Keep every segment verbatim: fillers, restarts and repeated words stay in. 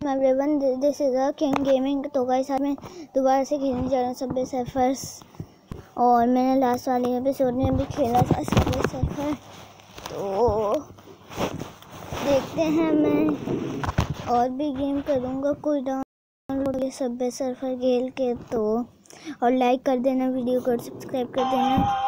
My everyone, this is a king gaming. तो guys आज मैं दोबारा से खेलने जा रहा हूँ सबवे सर्फर्स। और मैंने लास्ट वाले एपिसोड में भी खेला था सबवे सर्फर, तो देखते हैं मैं और भी गेम करूँगा कोई डाउनलोड सबवे सर्फर खेल के। तो और लाइक कर देना वीडियो को और सब्सक्राइब कर देना।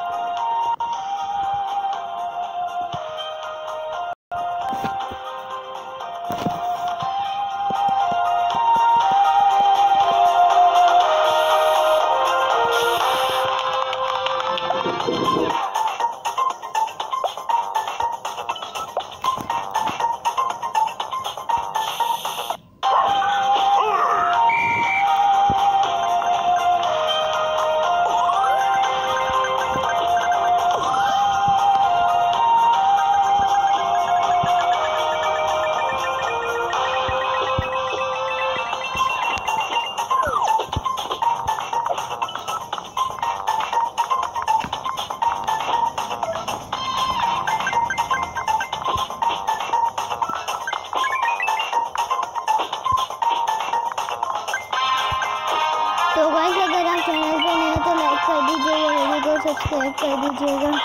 तो गाइस अगर आप चैनल पे नए तो लाइक कर दीजिएगा, वीडियो को सब्सक्राइब कर दीजिएगा।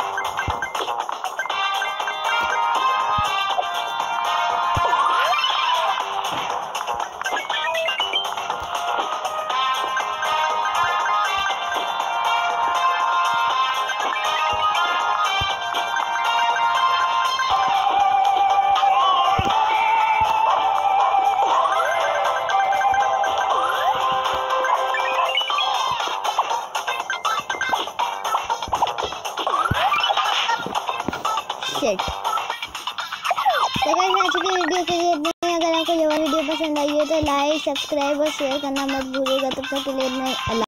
तो गाइस आज की वीडियो के लिए इतना ही। अगर आपको ये वाली वीडियो पसंद आई है तो लाइक, सब्सक्राइब और शेयर करना मत भूलिएगा। तब तक के लिए